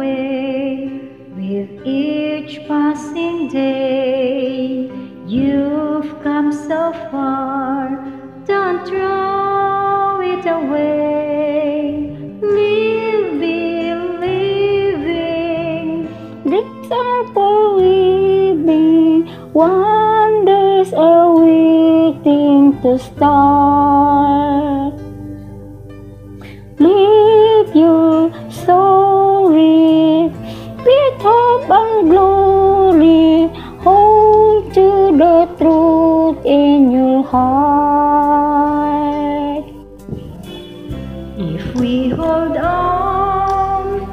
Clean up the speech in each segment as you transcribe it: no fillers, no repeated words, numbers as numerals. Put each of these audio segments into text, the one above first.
away with each passing day. You've come so far, don't throw it away. Live believing, dreams are for living, wonders are waiting to start. Live your story with hope and glory. Hold to the truth in your heart. if we hold on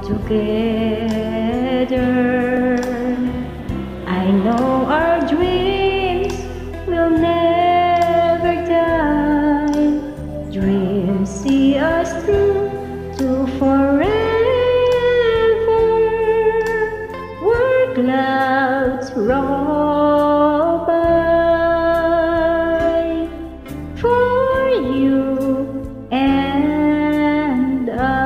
together, I know our dreams will never die. Dreams see us through to forever, where clouds roll by, for you and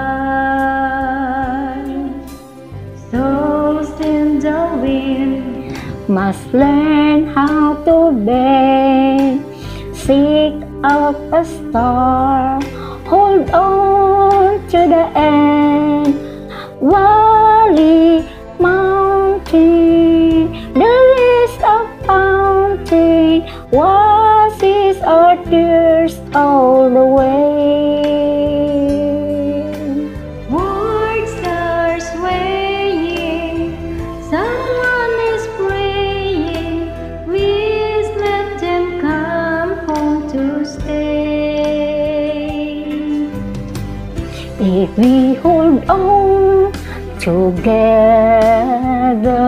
I. Souls in the wind Must learn how to bend, seek out a star, hold on to the end. Valley, mountain, there is a fountain, washes our tears all the way. Words are swaying, someone is praying. Please let them come home to stay. If we hold on together,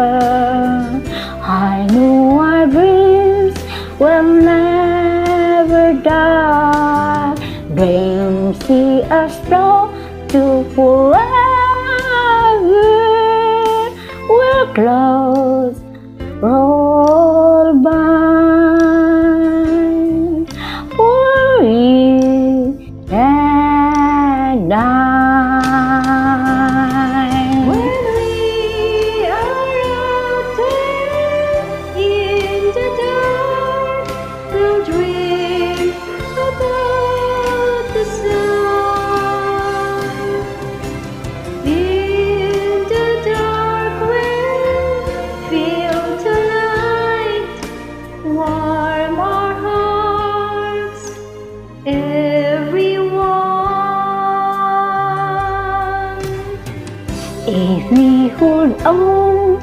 I know our dreams will never die. Dreams see us through to forever, where clouds roll by, for you and I. When we are out there in the dark, we'll dream about the sun. In the dark we'll feel the light, warm our hearts, everyone. If we hold on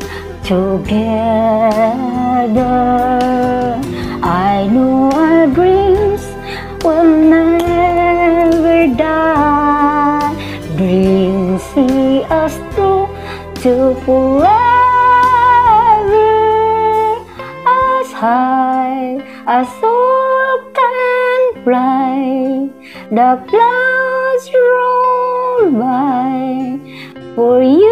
together, I know our dreams will never die. Dreams see us through to forever, as high as soul can fly. The clouds roll by, for you